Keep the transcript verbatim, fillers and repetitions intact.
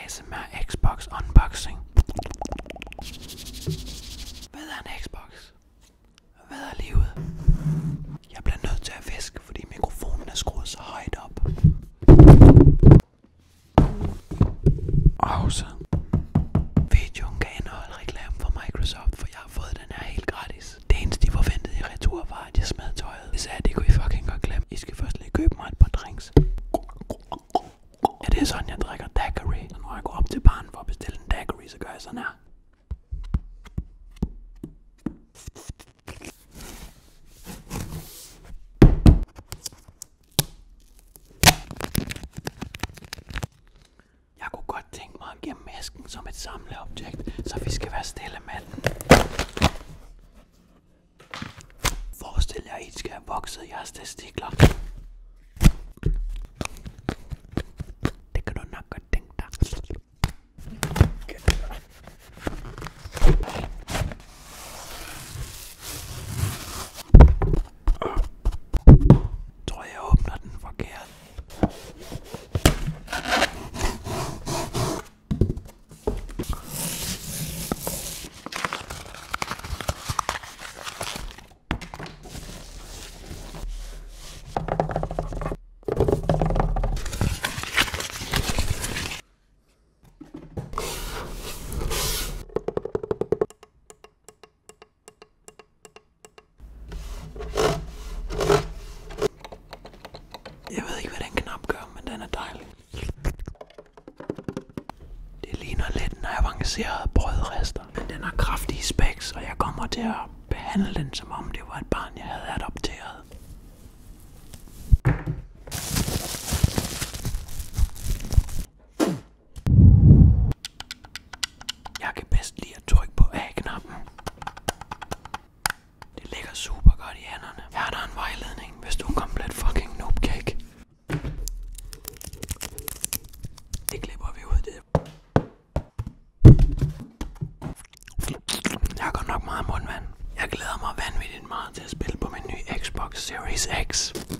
A S M R Xbox unboxing. Hvad er en Xbox? Hvad er livet? Jeg bliver nødt til at viske, fordi mikrofonen er skruet så højt op. Og så videoen kan indeholde reklame for Microsoft, for jeg har fået den her helt gratis. Det eneste de forventede i retur var, at jeg smed tøjet. Det sagde jeg, det kunne I fucking godt glemme. I skal først lige købe mig et par drinks. Ja, det er sådan, jeg drikker daiquiri. Så når jeg går op til baren for at bestille en daiquiri, så gør jeg sådan her. Jeg kunne godt tænke mig at gemme æsken som et samleobjekt, så vi skal være stille med den. Forestil jer, at I skal have vokset jeres testikler. Det kan du nok godt tænke dig. Tror jeg åbner den forkert. Jeg ved ikke, hvad den knap gør, men den er dejlig. Det ligner lidt en avanceret brødrester, men den har kraftige specs, og jeg kommer til at behandle den, som om det var et barn, jeg havde adopteret. Jeg kan bedst lide at trykke på A-knappen. Det ligger super godt i hænderne. Her er der en vejledning, hvis du er komplet fucking noobcake. Det klipper vi ud, det. Jeg har godt nok meget mundvand. Jeg glæder mig vanvittigt meget til at spille på min nye Xbox Series X.